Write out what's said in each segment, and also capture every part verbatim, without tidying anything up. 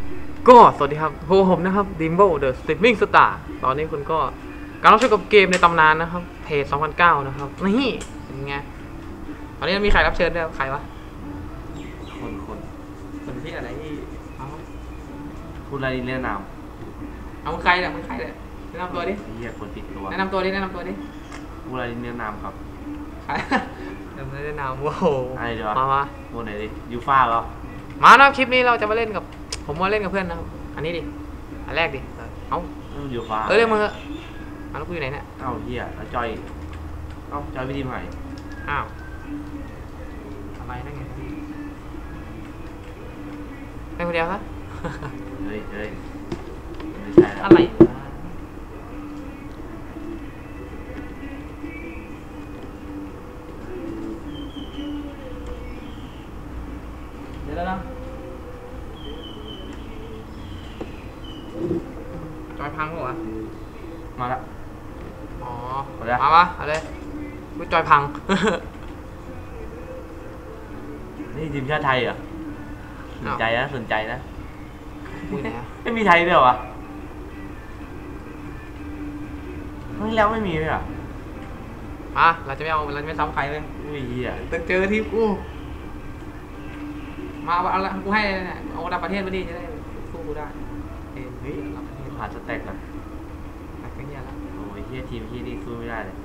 ก็สวัสดีครับพวกผมนะครับดิมโบเดอะสตรีมมิ่งสตาร์ตอนนี้คุณก็กำลังรับชมกับเกมในตำนานนะครับเพจสองพันเก้านะครับนี่เป็นไงตอนนี้มีใครรับเชิญด้วยใครวะคนคนคนที่อะไรที่เอาพูดอะไรเรื่องนามเอาใครเนี่ยมึงใครเนี่ยแนะนำตัวดิเฮียคนติดตัวแนะนำตัวดิแนะนำตัวดิพูดอะไรเรื่องนามครับใครเดี๋ยวไม่ได้นำโอ้โหอะไรเดี๋ยวมามาพูดไหนดิยูฟ่าเหรอมานะคลิปนี้เราจะมาเล่นกับผมมาเล่นกับเพื่อนนะครับอันนี้ดิอันแรกดิเอ้ายูฟ่าเออเรียกมึงเหอะอ้าวแล้วกูอยู่ไหนเนี่ยเอ้าเฮียแล้วจอยเอ้าจอยไปทีมไหนอ้าวอะไรนั่นไงเล่นคนเดียวครับเฮ้ยเฮ้ยไม่ใช่อะไรเดี๋ยวแล้วนะจอยพังเหรอวะมาละอ๋อมาปะเอาเลยกูจอยพังนี่ทีมชาติไทยเหรอสนใจนะสนใจนะไม่มีไทยด้วยเหรอไม่แล้วไม่มีเลยอ่ะมาเราจะไม่เอาเราจะไม่ซ้ำใครเลยอุ้ยเฮียต้องเจอทีมกูมาเอาละกูให้เนี่ยเอาดับประเทศมาดิจะได้สู้กูได้เฮ้ยดับประเทศผ่านสเต็กอ่ะหนักกันเยอะแล้วโอ้ยเฮียทีมที่นี่สู้ไม่ได้เลย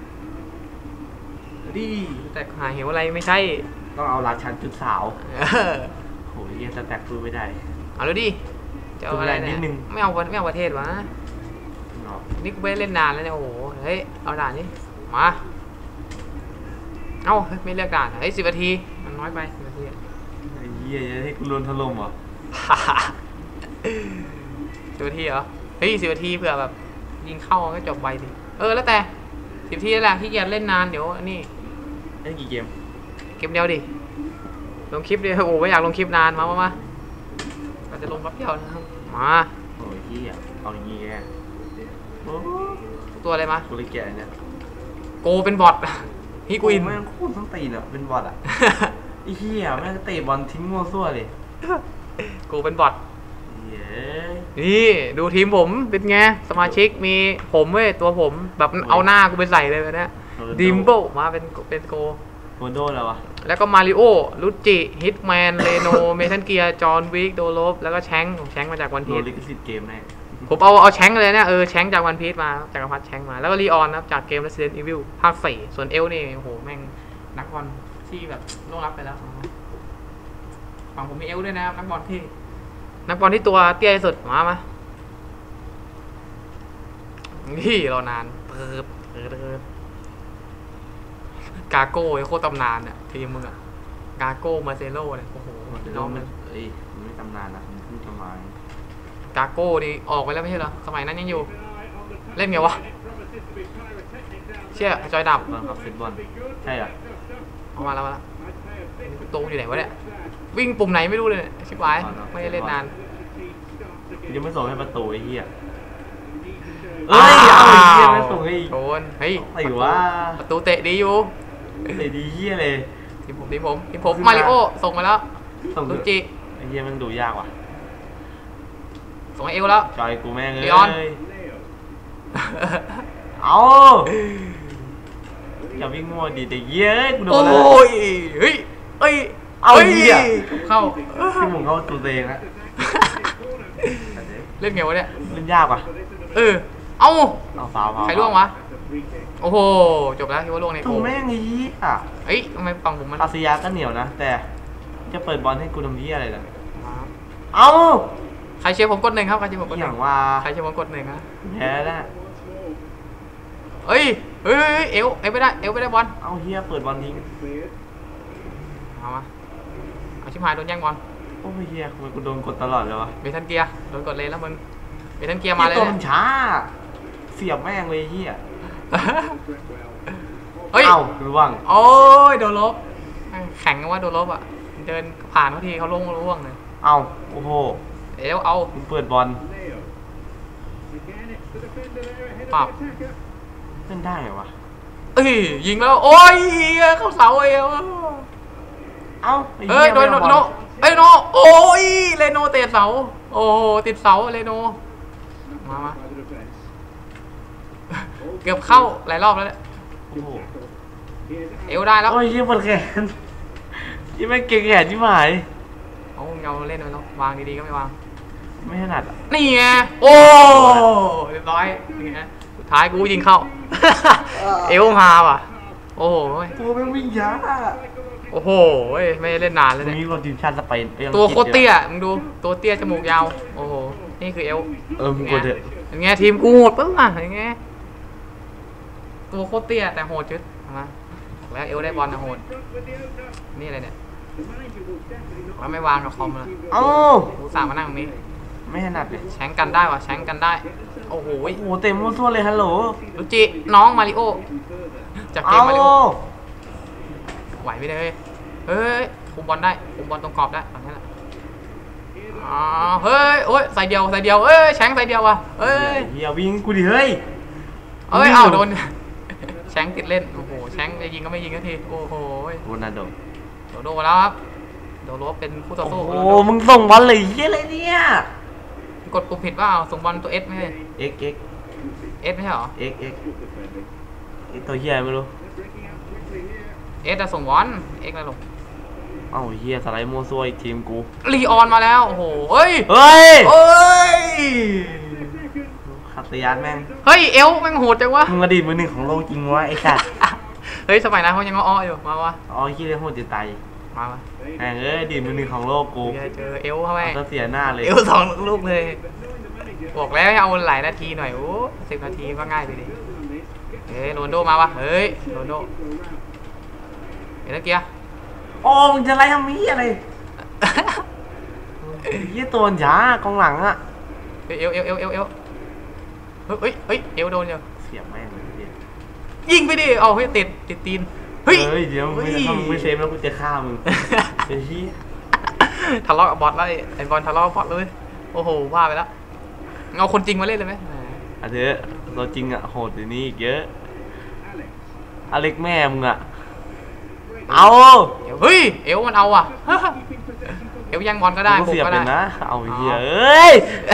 ดิแต่หาเหวอะไรไม่ใช่ต้องเอาราชันจุดสาวโอ้ยเฮียสเต็กสู้ไม่ได้เอาเลยดิจะเอาอะไรเนี่ยไม่เอาไม่เอาประเทศวะนี่กูไม่เล่นนานแล้วเนี่ยโอ้โหเฮ้ยเอาด่านนี้มาเอ้าไม่เลือกด่านเฮ้ยสิบนาทีมันน้อยไปสิบนาทีไอ้เหี้ยจะให้กูโดนถล่มเหรอสิบนาทีเหรอเฮ้ยสิบนาทีเผื่อแบบยิงเข้าก็จบไวดิเออแล้วแต่สิบนาทีแหละที่เกียจเล่นนานเดี๋ยวนี่เล่นกี่เกมเกมเดียวดิลงคลิปดิโอ้ไม่อยากลงคลิปนานมามามาเราจะลงแป๊บเดียวนะครับมาโอ้ยเหี้ยเอาอย่างงี้แกตัวอะไรมากูเลยแกเนี่ยโกเป็นบอทฮีกูอินแม่งคู่ต้องตีเนี่ยเป็นบอทอ่ะไอ้เหี้ยแม่งเตะบอลทิ้งมั่วซั่วเลยโกเป็นบอทนี่ดูทีมผมเป็นไงสมาชิกมีผมเว้ยตัวผมแบบเอาหน้ากูไปใส่เลยแบบนี้ดิมโบมาเป็นเป็นโกโรนโดแล้ววะแล้วก็มาริโอลุจิฮิตแมนเรโนเมทัลเกียร์จอห์นวิกโดโลฟแล้วก็แชงแชงมาจากวันพีซลิขสิทธิ์เกมแน่ผมเอาเอาแชงเลยเนี่ยเออแชงจากวันพีซมาจากกระพัดแชงมาแล้วก็ลีออนนะจากเกม Resident Evil ภาคสี่ส่วนเอลนี่โอ้โหแม่งนักบอลที่แบบล่วงลับไปแล้วฝั่งผมมีเอลด้วยนะครับนักบอลที่นักบอลที่ตัวเตี้ยที่สุดมามานี่รอนานเปิดเปิดเปิดกาโก้โคตรตำนานเนี่ยทีมมึงอะกาโก้มาเซโร่เนี่ยโอ้โหน้องมันเอ้ยไม่ตำนานนะมันเพิ่งจะมากาโก้นี่ออกไปแล้วไม่ใช่เหรอสมัยนั้นยังอยู่เล่นไงวะเชี่ยจอยดับครับฟุตบอลใช่เหรอเอามาแล้วมาแล้วตัวอยู่ไหนวะเนี่ยวิ่งปุ่มไหนไม่รู้เลยชิบหายไม่ได้เล่นนานยังไม่ส่งให้ประตูไอ้เหี้ยเอ้ยเอาไอ้เหี้ยไม่ส่งให้โดนเฮ้ยไอ้ว่าประตูเตะดีอยู่เตะดีเหี้ยเลยทีมผมทีมผมทีมผมมาริโอส่งมาแล้วลุจิไอ้เหี้ยมันดูยากว่ะส่งให้เอวแล้วจอยกูแม่งเลยเอาอย่าวิ่งมั่วดิแต่เย้ยกูโดนแล้วโอ้ยเฮ้ยเอ้ยเอาเหี้ยเข้าที่ผมเข้าตัวเองนะเล่นไงวะเนี่ยเล่นยากว่ะเออเอาเอาฟาวใครล่วงวะโอ้โหจบแล้วคิดว่าล่วงในโกแม่งไอ้ยี่อ่ะเอ้ยทำไมฟังผมมันอาซิยาก็เหนียวนะแต่จะเปิดบอลให้กูทำยี่อะไรล่ะเอาใครเชียร์ผมกดหนึ่งครับใครเชียร์ผมกดหนึ่งว่าใครเชียร์ผมกดหนึ่งนะแพ้แล้วเฮ้ยเฮ้ยเอวเอวไม่ได้เอวไม่ได้บอลเอาเฮียเปิดบอลทิ้งเอามาเอาชิบหายโดนแย่งบอลโอ้ยเฮียมันกูโดนกดตลอดเลยวะเมทัลเกียร์โดนกดเลยแล้วมึงเมทัลเกียร์มาเลยตัวมันช้าเสียบแม่งเลยเฮียเฮ้ยเอาระวังโอ้ยโดนลบแข่งกันว่าโดนลบอ่ะเดินผ่านเขาทีเขาลงร่วงเลยเอาโอ้โหเอวเอาเปิดบอลปับเล่นได้เหรอวะเอ้ยยิงแล้วโอ้ยเข้าเสาเอวเอ้าเอ้ยโดนโดนเอ้ยโนโอ้ยเรโนเตะเสาโอ้โหติดเสาเรโนมามาเกือบเข้าหลายรอบแล้วเนี่ยเอวได้แล้วโอ้ยยี่ปวดแขนยี่ไม่เก่งแขนที่หมายเอาเงาเล่นไปแล้ววางดีๆก็ไม่วางไม่ถนัดอ่ะนี่ไงโอ้เรียบร้อยนี่ไงสุดท้ายกูยิงเข้าเอวมาว่ะโอ้โหตัวแม่งวิ่งช้าโอ้โหไม่เล่นนานเลยเนี่ยมีคนทีมชาติสเปนตัวโคตรเตี้ยมึงดูตัวเตี้ยจมูกยาวโอ้โหนี่คือเอวเออมึงกดเถอะอย่างเงี้ยทีมกูโหดปึ๊บอ่ะอย่างเงี้ยตัวโคตรเตี้ยแต่โหดจุดนะแล้วเอวได้บอลนะโหดนี่อะไรเนี่ยแล้วไม่วางกับคอมเลยโอ้กูสามมานั่งตรงนี้ไม่ถนัดเลยแชงกันได้ว่ะแชงกันได้โอ้โหโอ้โหเต็มมั่วซั่วเลยฮัลโหลลูจิน้องมาริโอจากเกมมาริโอไหวไม่ได้เฮ้ยคุมบอลได้คุมบอลตรงกรอบได้ตอนนี้แหละอ๋อเฮ้ยโอ้ยใส่เดียวใส่เดียวเอ้ยแชงใส่เดียวว่ะเฮ้ยเฮียวิ่งกูดิเฮ้ยเอ้ยอ้าวโดนแชงติดเล่นโอ้โหแชงจะยิงก็ไม่ยิงก็ทีโอ้โหโรนัลโดโดโดแล้วครับโดโดเป็นคู่ต่อสู้โอ้มึงส่งบอลเลยเฮียอะไรเนี่ยกดปุ่มผิดว่าส่งบอลตัว S ไม่ใช่ X X S ไม่ใช่หรอ X X X ตัวเฮียไม่รู้ S จะส่งบอล X อะไรลงเอ้าเฮียสไลด์มัวซัวอีกทีมกูลีออนมาแล้วโอ้โหเฮ้ยเฮ้ยเฮ้ยขัตยานแม่งเฮ้ยเอลแม่งโหดจังวะมึงอดีตมือหนึ่งของโลกจริงวะไอ้สัสเฮ้ยสมัยนั้นเขายังอ้ออยู่มาวะอ๋อเฮียโหดจะตายมาวะแม่งเอ้ยอดีตมือหนึ่งของโลกกูเจอเอลเข้าไปก็เสียหน้าเลยเอลสองลูกเลยบอกแล้วให้เอาหลายนาทีหน่อยโอ้สิบนาทีก็ง่ายไปดิเฮ้ยโรนโดมาวะเฮ้ยโรนโดเฮ้ยตะเกียโอ้มึงจะไล่ทำมีอะไรยี่ตัวหยากองหลังอะเอลเอลเอลเอลเอลเฮ้ยเฮ้ยเอลโดนอยู่เสียแม่งยิงไปดิเอาให้ติดติดตีนเฮ้ยเดี๋ยวมึงทำไม่เซฟแล้วกูจะฆ่ามึงไอ้ที่ทะเลาะกับบอทแล้วไอ้บอลทะเลาะกับบอทเลยโอ้โหว่าไปแล้วเอาคนจริงมาเล่นเลยไหมอ่ะเถอะเราจริงอ่ะโหดอย่างนี้อีกเยอะอเล็กแม่มึงอ่ะเอาเฮ้ยเอวมันเอาอ่ะเอวยังบอลก็ได้ผมก็ได้นะเอาเฮียเอ้ย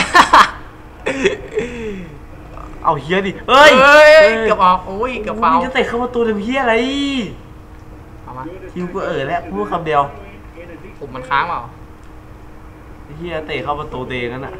เอาเฮียดิเอ้ยเกือบออกโอ้ยเกือบเปล่าจะเตะเข้าประตูทำเฮียอะไรเอามาทีมกูเออแล้วพูดคำเดียวปุ่มมันค้างเปล่าเฮียเตะเข้าประตูเตะนั่นน่ะ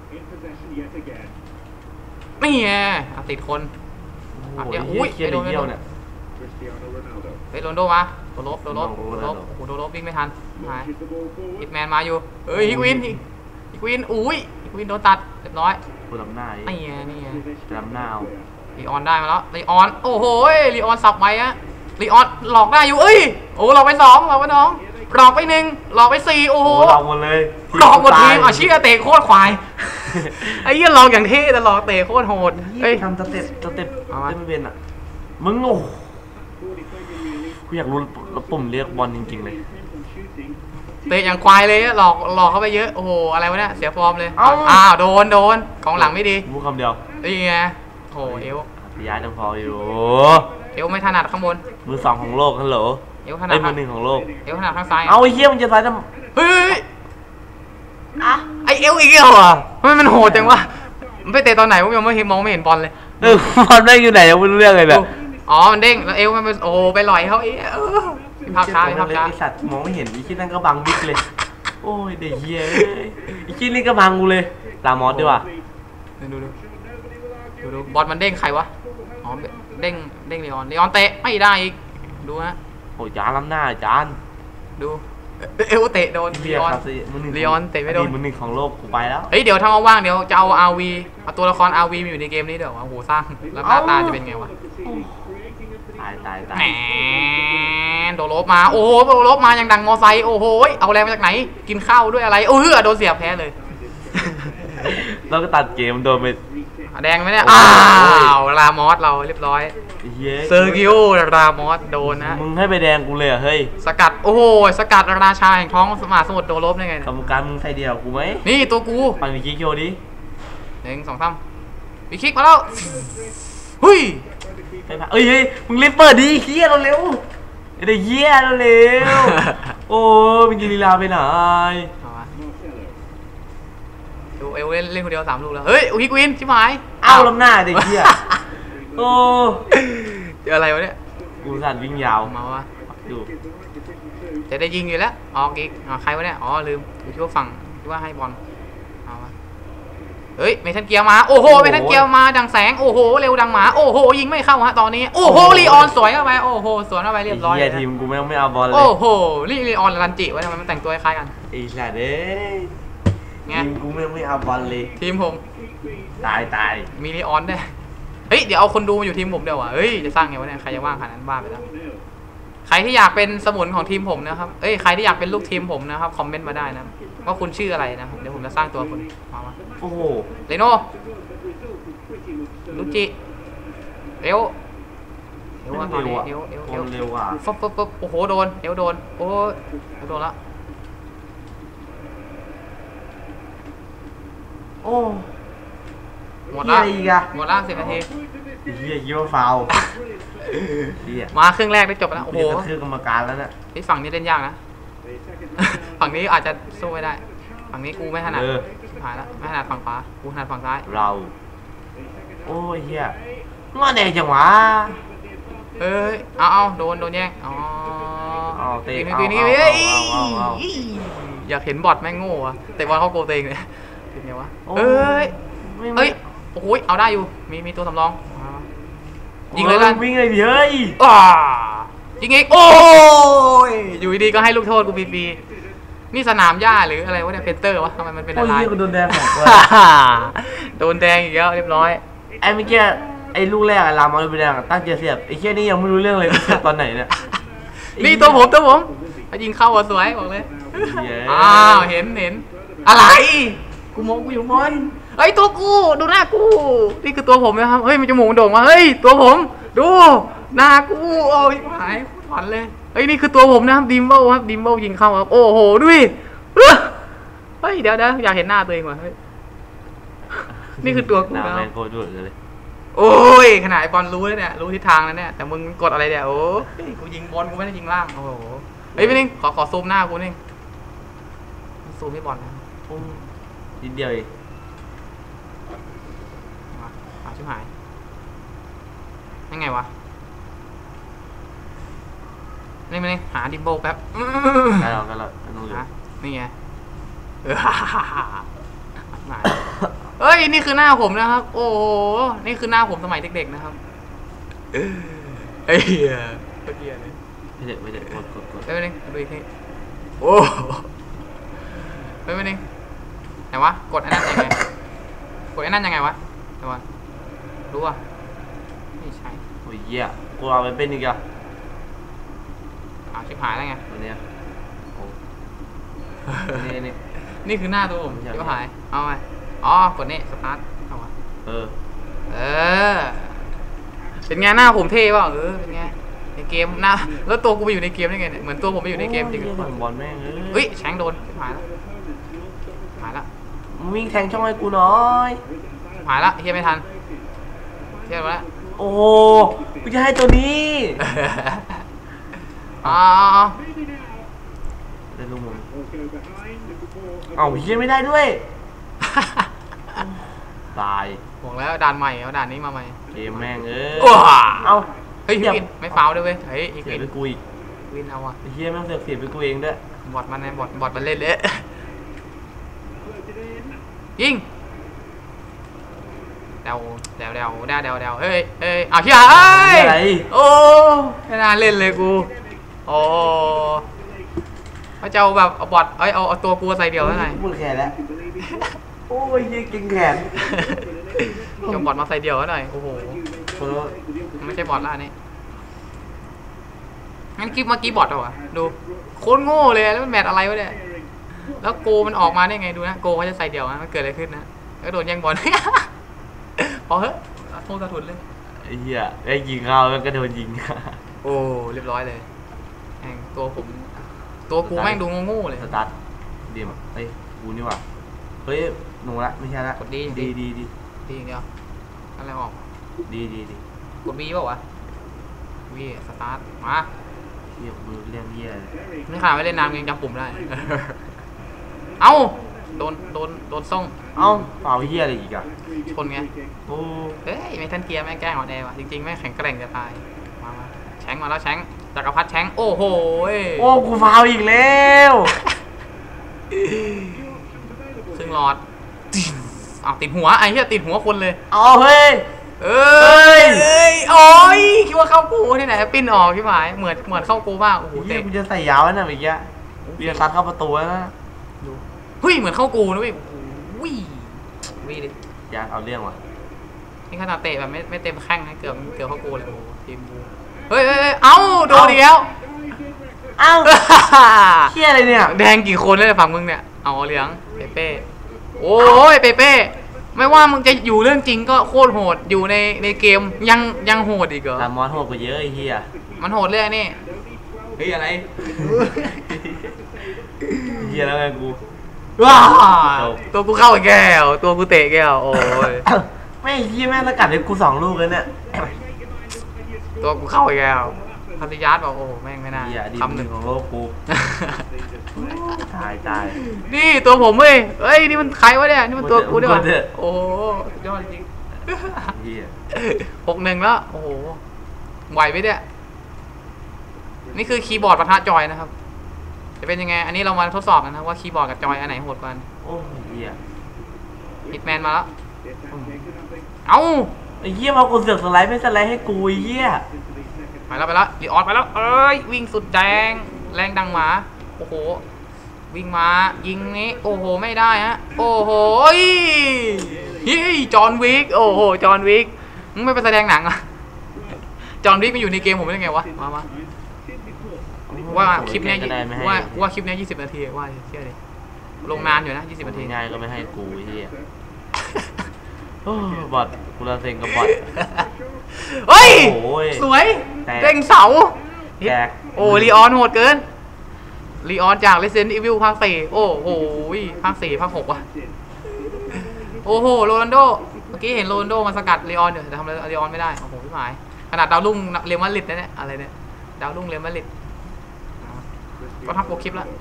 นี่ไงติดคนเดี๋ยวอุ้ยไอ้โดนเนี่ยเฮ้ยโรนโดมาโดนลบโดนลบโดนลบโอ้โดนลบวิ่งไม่ทันหายฮิตแมนมาอยู่เฮ้ยฮิกวินฮิกวินอุ้ยฮิกวินโดนตัดเรียบร้อยกูลำหน้าไอ้เงี้ยนี่ไงลำหน้าลีออนได้มาแล้วลีออนโอ้โหลีออนสับไปอะลีออนหลอกได้อยู่เอ้ยโอ้หลอกไปสองหลอกไปน้องหลอกไปหนึ่งหลอกไปสี่โอ้โหหลอกหมดเลยหลอกหมดทีมอ่ะชี้เตะโคตรควายไอ้เหี้ยหลอกอย่างเท่แต่หลอกเตะโคตรโหดเฮ้ยทำสเต็ปสเต็ปไม่เป็นอ่ะมึงโอ้กูอยากรู้ปุ่มเรียกบอลจริงๆเลยเตะอย่างควายเลยหลอกหลอกเข้าไปเยอะโอ้โหอะไรวะเนี่ยเสียฟอร์มเลยอ้าวโดนโดนกองหลังไม่ดีพูดคำเดียวนี่ไงโอ้เอวย้ายต้องพออยู่เอวไม่ถนัดข้างบนมือสองของโลกฮัลโหลเอวถนัดมือหนึ่งของโลกเอวถนัดข้างซ้ายเอาไอ้เหี้ยมันจะซ้ายทำเฮ้ยอะไอเอวอีกแล้วอ่ะมันมันโหดจังวะมันไปเตะตอนไหนผมยังไม่เห็นมองไม่เห็นบอลเลยเออบอลได้อยู่ไหนยังไม่รู้เรื่องเลยแบบอ๋อมันเด้งแล้วเอวมันโอ้ไปลอยเขาเอ๊ะภาพช้าภาพช้าไอสัตว์มองไม่เห็นไอ้ชิ้นนั่นก็บังบิ๊กเลยโอ้ยเดี๋ยวเหี้ยไอ้ชิ้นนี้ก็บังกูเลยตามมอสดีกว่าดูดูดูดูบอลมันเด้งใครวะอ๋อเด้งเด้งลีออนลีออนเตะไม่ได้อีกดูฮะโอ้ยจานล้ำหน้าจานดูเอวเตะโดนลีออนลีออนเตะไม่โดนมือหนึ่งของโลกกูไปแล้วเฮ้ยเดี๋ยวถ้าว่างเดี๋ยวจะเอา อาร์ วี เอาตัวละคร อาร์ วี มาอยู่ในเกมนี้เดี๋ยวโอ้โหสร้างแล้วหน้าตาจะเป็นไงวะตายตายตายแหมโดนลบมาโอ้โหโดนลบมาอย่างดังมอไซค์โอ้โหเอาแรงมาจากไหนกินข้าวด้วยอะไรเออโดนเสียแพ้เลยแล้วก็ตัดเกมโดนไปแดงไหมเนี่ยอ้าวรามอสเราเรียบร้อยเซอร์กิโอรามอสโดนนะมึงให้ไปแดงกูเลยเฮ้ยสกัดโอ้โหสกัดราชาแห่งท้องสมาสมุทรโดนลบได้ไงกรรมการมึงใส่เดียวกูไหมนี่ตัวกูฟังวิคิกโยดิหนึ่งสองสามวิคิกมาแล้วเฮ้ยเอ้ยมึงรีบเปิดดิเฮียเราเร็วเดี๋ยวเฮียเราเร็วโอ้เป็นยีรีลาไปไหนเอาวะดูเอลเล่นเล่นคนเดียวสามลูกแล้วเฮ้ยฮิกวินชิบหายอ้าวล้ำหน้าเด็กเหี้ยโอ้เจออะไรวะเนี่ยกูสั่นวิ่งยาวมาวะดูจะได้ยิงอยู่แล้วออกอีกอ๋อใครวะเนี่ยอ๋อลืมกูคิดว่าฝั่งคิดว่าให้บอลเอาวะเฮ้ยเมทัลเกียร์มาโอ้โหเมทัลเกียร์มาดังแสงโอ้โหเร็วดังหมาโอ้โหยิงไม่เข้าฮะตอนนี้โอ้โหลีออนสวยเข้าไปโอ้โหสวนเข้าไปเรียบร้อยเลยทีมกูไม่ไม่เอาบอลเลยโอ้โหลีลีออนรันจิไว้ทำไมมันแต่งตัวคล้ายกันไอ้สัตว์เอ้ยทีมกูไม่ไม่เอาบอลเลยทีมผมตายตายมีลีออนด้วยเฮ้ยเดี๋ยวเอาคนดูมาอยู่ทีมผมเดี๋ยววะเฮ้ยจะสร้างไงวะเนี่ยใครจะว่างขนาดนั้นบ้าไปแล้วใครที่อยากเป็นสมุนของทีมผมนะครับเอ้ยใครที่อยากเป็นลูกทีมผมนะครับคอมเมนต์มาได้นะว่าคุณชื่ออะไรนะเดี๋ยวผมจะสร้างตัวคุณมามาโอ้โหเรโน่ลูจิเอวเอวตอนนี้เอวเอวเอวเร็วอ่ะฟับฟับฟับโอ้โหโดนเอวโดนโอ้โดนละโอ้หมดละหมดละสิบนาทีเฮียยี่ว่าฟาวมาครึ่งแรกได้จบแล้วโอ้โหคือกรรมการแล้วเนี่ยที่ฝั่งนี้เล่นยากนะฝั่งนี้อาจจะสู้ไม่ได้ฝั่งนี้กูไม่ถนัดหายแล้วไม่ถนัดฝั่งขวากูถนัดฝั่งซ้ายเราโอ้ยเฮียงอแดงจังวะเอ้ยเอาเอาโดนโดนแย่งอ๋อเอาเตะเอาอยากเห็นบอทแม่งโง่อะแต่บอลเขาโกเตงเลยเป็นไงวะเอ้ยเอ้ยโอ้โหเอาได้อยู่มีมีตัวสำรองยิงเลยกันวิ่งเลยเฮ้ยอ่ายิงอีกโอ้ยอยู่ดีก็ให้ลูกโทษกูฟรีๆนี่สนามหญ้าหรืออะไรวะเนี่ยเพนเตอร์วะทำไมมันเป็นอะไรโอ้ยโดนแดงของกูโดนแดงอีกแล้วเรียบร้อยไอ้เมื่อกี้ไอ้ลูกแรกอะลามเอาไปแดงตั้งใจเสียบไอ้แค่นี้ยังไม่รู้เรื่องเลยเสียบตอนไหนเนี่ยนี่ตัวผมตัวผมยิงเข้าสวยบอกเลยอ้าวเห็นเห็นอะไรกูมองกูอยู่บนเฮ้ยตัวกูดูหน้ากูนี่คือตัวผมนะครับเฮ้ยมันจมูกโด่งมาเฮ้ยตัวผมดูหน้ากูโอ้ยหายฝันเลยเฮ้ยนี่คือตัวผมนะครับดิมเบิลครับดิมเบิลยิงเข้าครับโอ้โหดูดิเฮ้ยเดี๋ยวเดี๋ยวอยากเห็นหน้าตัวเองว่ะเฮ้ยนี่คือตัวกูนะโอ้ยขนาดบอลรู้เลยเนี่ยรู้ทิศทางแล้วเนี่ยแต่มึงกดอะไรเนี่ยโอ้ยกูยิงบอลกูไม่ได้ยิงล่างโอ้โหเฮ้ยพี่นิ่งขอขอซูมหน้ากูนิ่งซูมให้บอลนะนิดเดียวเองมาชิบหายยังไงวะนี่มานี่หาดิมโบแป๊บได้แล้วได้แล้วนู่นเลยนี่ไงเออเฮ้ยนี่คือหน้าผมนะครับโอ้โหนี่คือหน้าผมสมัยเด็กๆนะครับเฮ้ยเมื่อกี้เลยไม่ใช่ไม่ใช่กดกดกดไปไปนี่ดูอีกทีโอ้ไปไปนี่ไหนวะกดไอ้นั่นยังไงกดไอ้นั่นยังไงวะเดี๋ยวรู้อ่ะไม่ใช่โอ้ยเหี้ยกูเอาไปเป็นอีกอ่ะอ้าวชิบหายแล้วไงตัวเนี้ยโอ้นี่นี่นี่คือหน้าตัวผมชิบหายเอาไปอ๋อกดนี่สตาร์ทเอาวะเออเออเป็นไงหน้าผมเท่ป่ะเออเป็นไงในเกมหน้าแล้วตัวกูไปอยู่ในเกมได้ไงเนี่ยเหมือนตัวผมไปอยู่ในเกมจริงบอลแม่งเฮ้ยแชงโดนชิบหายแล้วหายละวิ่งแทงช่องให้กูน้อยหายละเฮียไม่ทันเฮียมาแล้วโอ้กูจะให้ตัวนี้อ๋อได้ลูกมึงเอ้าเฮียไม่ได้ด้วยตายบอกแล้วด่านใหม่เอาด่านนี้มาใหม่เกมแม่งเอ้ยเอ้าเฮ้ยวินไม่ฟาวด้วยเว้ยเฮ้ยเสียไปกูอีกวินเอาอ่ะเฮียแม่งเสียเสียไปกูเองด้วยบอดมันไงบอดบอดมันเล่นเละยิงเดาเดาเดาเดาเดาเดาเฮ้ยเฮ้ยเอาเชี่ยเฮ้ยโอ้ไม่น่าเล่นเลยกูโอ้เขาจะเอาแบบเอาบอดเอ้ยเอาเอาตัวกูใส่เดียวเท่าไหร่มึงแขนแล้วโอ้ยยิงกินแขนจงบอดมาใส่เดียวเท่าไหร่โอ้โหไม่ใช่บอดละนี่งั้นคลิปเมื่อกี้บอดเหรอดูโคตรโง่เลยแล้วมันแมทอะไรวะเนี่ยแล้วโกมันออกมาได้ไงดูนะโกเขาจะใส่เดี่ยวนะมันเกิดอะไรขึ้นนะก็โดนแย่งบอลพอเฮ้ยโทษสะทุนเลยไอ้เหี้ยไอ้ยิงเข้าแล้วก็โดนยิงโอ้เรียบร้อยเลยแม่งตัวผมตัวกูแม่งดูโง่ๆเลยสตาร์ทดีมั้ยเฮ้ยกูนี่ว่ะเฮ้ยหนูละไม่ใช่ละกดดีดีดีดีดีอย่างเดียวอะไรออกดีดีดีกดบีเปล่าวะวีสตาร์ทมาเรียกมือเรียกเหี้ยไม่ขาดไม่เล่นนานยังจำปุ่มได้ เอ้าโดนโดนโดนส่งเอ้าเปล่าเหี้ยอะไรอีกอ่ะชนไงโอ้เฮ้ยไม่ทันเกียร์แม่งแกล้งอ่อนแอว่ะจริงๆแม่งแข็งแกร่งจะตายมามาแชงมาแล้วแชงจักรพรรดิแชงโอ้โหโอ้กูฟาวอีกแล้วซึ่งหลอดอ้าวติดหัวไอ้เหี้ยติดหัวคนเลยเอาเฮ้ยเอ้ยเอ้ยโอ้ยคิดว่าเข้ากูที่ไหนปิ้นออกพี่หมายเหมือนเหมือนเข้ากูมากโอ้โหเฮ้ยเตะกูจะใส่ยาวแล้วนะเมื่อกี้กูจะซัดเข้าประตูแล้วนะดูเฮ้ยเหมือนเข้ากูนะเว้ยวิ่วิ่ดิอยากเอาเรื่องว่ะนี่ขนาดเตะแบบไม่ไม่เต็มแข้งนะเกือบเกือบเข้ากูเลยโอ้โหทีมกูเฮ้ยเฮ้ยเอ้าโดนอีกแล้วเอ้าเหี้ยอะไรเนี่ยแดงกี่คนเลยฝั่งมึงเนี่ยเอาเหลืองเปเป้โอ้ยเปเป้ไม่ว่ามึงจะอยู่เรื่องจริงก็โคตรโหดอยู่ในในเกมยังยังโหดอีกเหรอลามอนโหดกว่าเยอะไอ้เหี้ยมันโหดเรื่องนี่เฮ้ยอะไรเหี้ยแล้วไงกูว้าตัวกูเข้าแก้วตัวกูเตะแก้วโอ้ยไม่เหี้ยแม่งสกัดให้กูสองลูกเลยเนี่ยตัวกูเข้าแก้วพัทยาบอกโอ้แม่งไม่น่าเหี้ยดีคำหหนึ่นึ่งงของโลกกูตายตายนี่ตัวผมเว้ยเอ้ยนี่มันใครวะเนี่ยนี่มันตัวกูด้วยโคตรเถอะโอ้สุดยอดจริงเหี้ยหกหนึ่งแล้วโอ้โหไหวไหมเนี่ยนี่คือคีย์บอร์ดปะทะจอยนะครับจะเป็นยังไงอันนี้เรามาทดสอบกันนะว่าคีย์บอร์ดกับจอยอันไหนโหดกว่ากันโอ้ยเหี้ยฮิตแมนมาแล้วเอ้าไอ้เหี้ยมากูเสือกสไลด์ไม่สไลด์ให้กูไอ้เหี้ยไปแล้วไปแล้วรีออนไปแล้วเอ้ยวิ่งสุดแรงแรงดังหมาโอ้โหวิ่งมายิงนี้โอ้โหไม่ได้ฮะโอ้โหฮิจอห์นวิกโอ้โหจอห์นวิกมึงไม่ไปแสดงหนังอ่ะจอห์นวิกมันอยู่ในเกมผมเป็นยังไงวะมามาว่าคลิปเนี้ยว่าว่าคลิปเนี้ยยี่สิบนาทีว่าเชื่อดิลงนานอยู่นะยี่สิบนาทีง่ายก็ไม่ให้กูไอ้เหี้ยโอ้บอทกูละเซ็งกับบอทเฮ้ยโอ้ยสวยแตกเร่งเสาแตกโอ้ลีออนโหดเกินลีออนจาก Resident Evil ภาคสี่โอ้โหภาคสี่ภาคหกว่ะโอ้โหโรนัลโดเมื่อกี้เห็นโรนัลโดมาสกัดลีออนอยู่แต่ทำอะไรลีออนไม่ได้โอ้โหพี่หมายขนาดดาวรุ่งเรอัลมาดริดนะเนี่ยอะไรเนี่ยดาวรุ่งเรอัลมาดริดก็ทำโปรคลิปแล้ว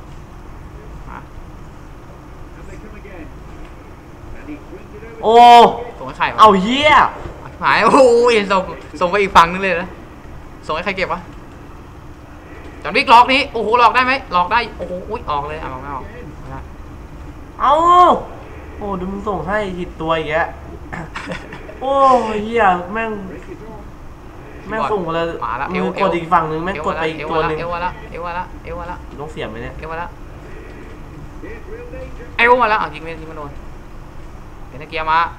โอ้ส่งให้ใครวะเอาเหี้ยหายโอ้ยส่งส่งไปอีกฝั่งนึงเลยนะส่งให้ใครเก็บวะจอห์นวิกหลอกนี้โอ้โหหลอกได้ไหมหลอกได้โอ้โหอุ้ยออกเลยอ่ะออกไม่ออกเอาโอ้ดูมึงส่งให้ผิดตัวอีกแกโอ้เหี้ยแม่งแม่งส่งมาเลยมาละมึงกดอีกฝั่งนึงแม่งกดไปอีกตัวนึงเอวละเอวละเอวละต้องเสียบไหมเนี่ยเอวละเอวมาแล้วยิงไม่ยิงไม่โดนเห็นตะเกียร์มา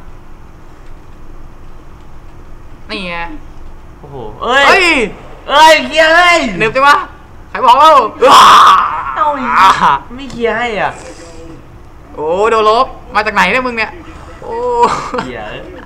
นี่ไงโอ้โหเอ้ยเฮ้ยเอ้ยเคลียร์ให้หนึบใช่ปะใครบอกเล่าเอาอีกไม่เคลียร์ให้อ่ะโอ้โดนลบมาจากไหนเนี่ยมึงเนี่ยโอ้เคลียร์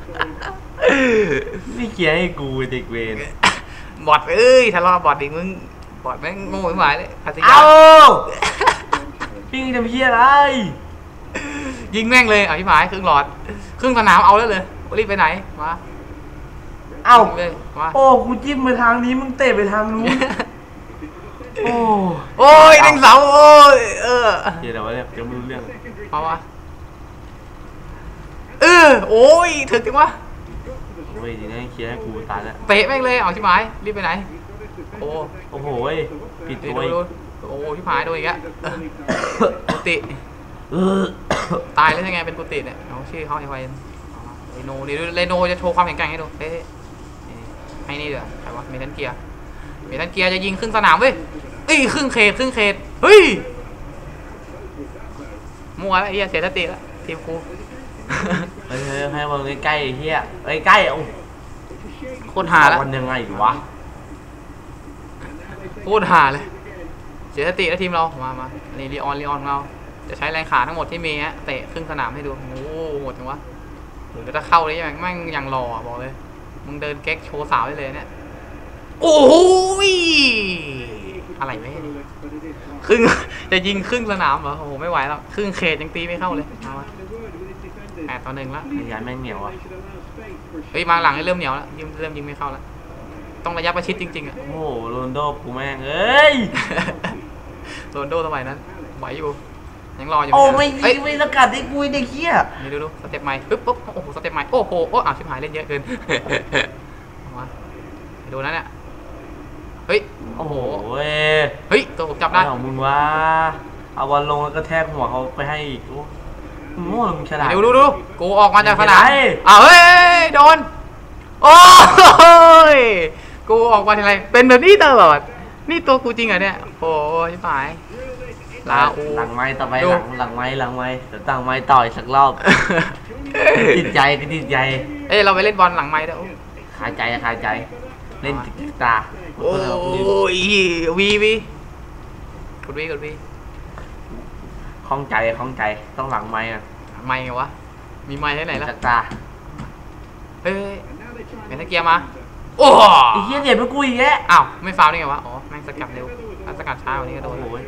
ไม่เคลียร์ให้กูเด็กเวรบอดเอ้ยทะเลาะบอดดิมึงบอดแม่งโง่ไม่ไหวเลยพัทยาเอาพี่ทำเพี้ยอะไรยิงแม่งเลยอ่ะพี่หมายครึ่งหลอดครึ่งสนามเอาแล้วเลยรีบไปไหนมาเอ้าเลยมาโอ้กูจิ้มไปทางนี้มึงเตะไปทางนู้นโอ้โอ้ยเด้งเสาโอ้ยเออเดี๋ยวเดี๋ยวเนี่ยจะไม่รู้เรื่องมาวะเออโอ้ยถึกจังวะโอ้ยทีนี้เคลียร์ให้กูตายแล้วเตะแม่งเลยเอาพี่หมายรีบไปไหนโอ้โอ้โหปิดดูตัวอีกดูโอ้พี่หมายโดนอีกแล้วกุฏิเออตายแล้วยังไงเป็นกุฏิเนี่ยเอาชื่อเขาไอ้ไวเรโนเดี๋ยวเรโนจะโชว์ความแข็งแกร่งให้ดูเฮ้ยให้นี่เดี๋ยวใครวะเมทัลเกียร์เมทัลเกียร์จะยิงครึ่งสนามเว้ยเอ้ยครึ่งเขตครึ่งเขตเฮ้ยมัวแล้วไอ้เหี้ยเสียสติแล้วทีมกูเฮ้ยให้มาใกล้ๆเฮียใกล้ๆโอ้โคตรหาแล้วมันยังไงวะโคตรหาเลยเสียสติแล้วทีมเรามามานี่ลีออนลีออนของเราจะใช้แรงขาทั้งหมดที่มีฮะเตะครึ่งสนามให้ดูโอ้โหดจังวะหรือจะเข้าได้ยังไงแม่งยังรอบอกเลยมึงเดินเก๊กโชว์สาวได้เลยเนี่ยโอ้โหอะไรไม่ครึ่งจะยิงครึ่งสนามเหรอโอ้โหไม่ไหวแล้วครึ่งเขตยังตีไม่เข้าเลยมาแปดต่อหนึ่งแล้วยายแม่งเหนียวอ่ะเฮ้ยมาหลังให้เริ่มเหนียวแล้วยิงเริ่มยิงไม่เข้าแล้วต้องระยะประชิดจริงๆอ่ะโอ้โหโรนลโดกูแม่งเอ้ยโรนลโดสมัยนั้นไหวอยู่ยังรออยู่โอ้ไม่เอ้ยไม่สกัดได้กูเด็กเหี้ยนี่ดูดูสเต็ปใหม่ปึ๊บปุ๊บโอ้โหสเต็ปใหม่โอ้โหโอ้อ่ะชิบหายเล่นเยอะเกิน มาดูนะเนี่ยเฮ้ยโอ้โหเว้ยเฮ้ยตัวผมจับได้ของมึงว่าเอาบอลลงแล้วก็แทกหัวเขาไปให้อีกโอ้มึงโง่หรือมึงฉลาดดูดูดูกูออกมาจากสนามไม่ได้อ้าวเฮ้ยโดนโอ้ยกูออกมาทีไรเป็นแบบนี้ตลอดนี่ตัวกูจริงเหรอเนี่ยโอ้ยชิบหายลาอูหลังไม้ต่อไปดูหลังหลังไม้หลังไม้เดี๋ยวตั้งไม้ต่อยสักรอบ ติดใจก็ติดใจเอ้ยเราไปเล่นบอลหลังไม้ด้วยคาใจคาใจเล่นติ๊กตาโอ้ยวีวีกดวีกดวีคล่องใจคล่องใจต้องหลังไม้อะไม้ไงวะมีไม้ที่ไหนล่ะติ๊กตาเฮ้ยเป็นตะเกียร์มาโอ้ไอ้เหี้ยเจ็บไปกูอีกแยะอ้าวไม่ฟาวได้ไงวะอ๋อแม่งสกัดเร็วถ้าสกัดช้ากว่านี้ก็โดโอ้นโห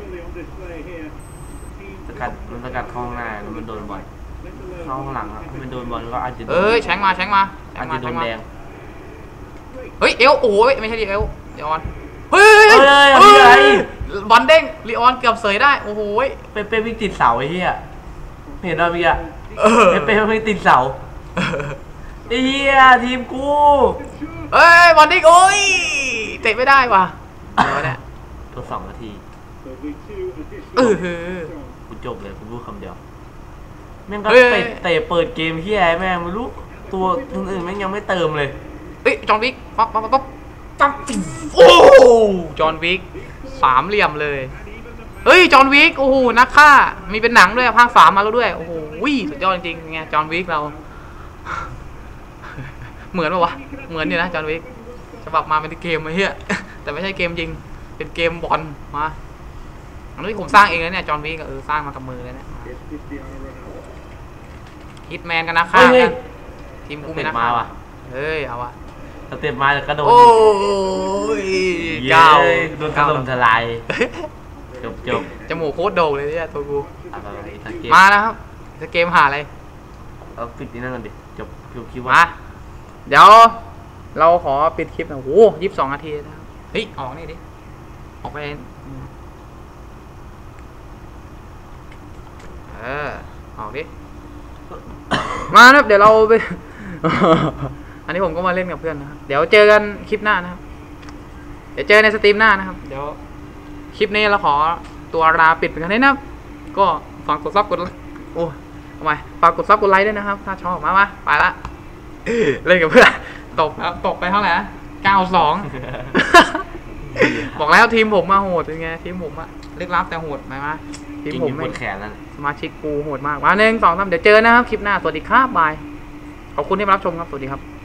สกัดมันสกัดเข้าข้างหน้าแล้วมันโดนบอลเข้าข้างหลังอะถ้ามันโดนบอลก็อาจจะโดนเอ้ยแชงมาแชงมาแชอาจงมาจะโดแชนงมาแดงเฮ้ยเอลโอ้ยไม่ใช่ดิเอลลีออนเฮ้ยเฮ้ยเฮ้ยอะไรบอลเด้งลีออนเกือบเสยได้โอ้โหเป๊ะเป๊ะวิ่งติดเสาไอ้เหี้ยเห็นป่ะพี่อะเออเป๊ะเป๊ะวิ่งติดเสาไอ้เหี้ยทีมกูเฮ้ยบอลเด้งโอ้ยเตะไม่ได้ว่ะเดี๋ยวเนี่ยตัวสองนาทีเออกูจบเลยกูรู้คำเดียวแม่งก็เฮ้ยเตะเตะเปิดเกมเฮียแม่งไม่รู้ตัวอื่นๆแม่งยังไม่เติมเลยเฮ้ยจอห์นวิกปั๊บปั๊บปั๊บปั๊บโอ้จอห์นวิกสามเหลี่ยมเลยเฮ้ยจอห์นวิกโอ้โหนักฆ่ามีเป็นหนังด้วยภาคสามมาแล้วด้วยโอ้โหสุดยอดจริงๆไงจอห์นวิกเรา เหมือนปะวะเหมือนอยู่นะจอห์นวิกฉบับมาเป็นเกมไอ้เหี้ย แต่ไม่ใช่เกมจริงเป็นเกมบอลมาอันนี้ผมสร้างเองนะเนี่ยจอห์นวิกเออสร้างมากับมือเลยเนี่ยฮิตแมนกันนะฆ่าเฮ้ยกันทีมกูไม่เตะนะมาว่ะเฮ้ยเอาวะสเต็ปมาแล้วก็โดนโอ้ยเย้เก้าโดนถล่มทลายจบจบจมูกโคตรโด่งเลยเนี่ยตัวกูอะไรสักเกมมาแล้วครับจะเกมหาอะไรเอาปิดนี่นั่นก่อนดิจบจบคิดว่ามาเดี๋ยวเราขอปิดคลิปนะโอ้โหยี่สิบสองนาทีนะครับเฮ้ยออกนี่ดิออกไปเออออกดิมาครับเดี๋ยวเราไป อันนี้ผมก็มาเล่นกับเพื่อนนะครับเดี๋ยวเจอกันคลิปหน้านะครับเดี๋ยวเจอในสตรีมหน้านะครับเดี๋ยวคลิปนี้เราขอตัวลาปิดไปกันนี้นะครับก็ฝากกดซับกดโอ้ทำไมฝากกดซับกดไลค์ด้วยนะครับถ้าชอบมามาไปละเล่นกับเพื่อนตกแล้วตกไปเท่าไหร่เก้าสอง บอกแล้วทีมผมมาโหดเป็นไงทีมผมอะลึกลับแต่โหดไหมมาทีมกินผอมยู่บไม่นแขนนั่นสมาชิกกูโหดมากมาหนึ่งสองสามเดี๋ยวเจอนะครับคลิปหน้าสวัสดีครับบายขอบคุณที่มารับชมครับสวัสดีครับ